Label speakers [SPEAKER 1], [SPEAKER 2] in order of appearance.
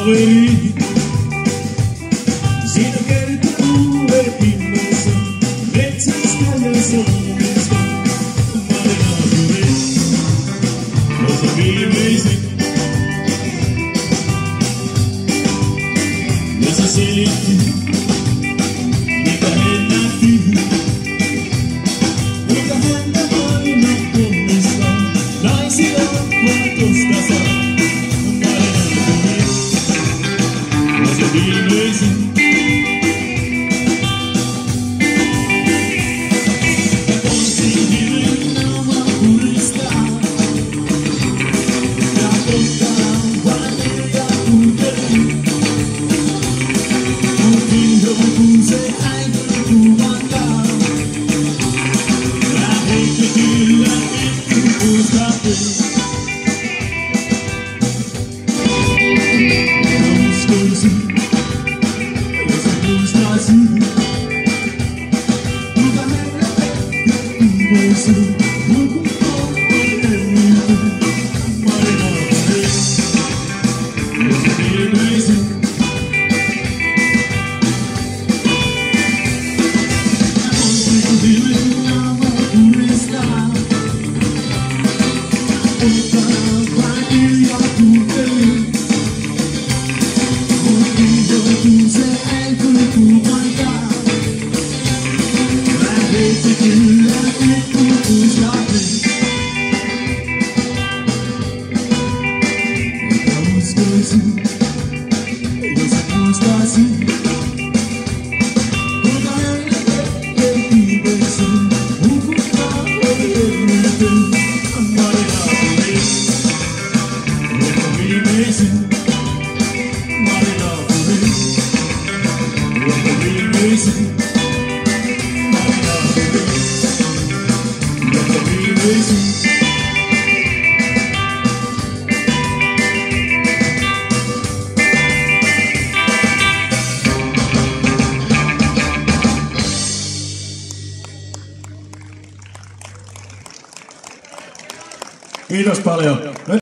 [SPEAKER 1] kaveri. Siinä kertoo uuden himmassa, metsästä ja solmista. Mä olen naapurin, osa viimeisin. Ja se selitti, mitä hän nähti. Kuinka häntä aina onnistaa, naisia valkoista saa. Mä olen naapurin, osa viimeisin. Kiitos paljon.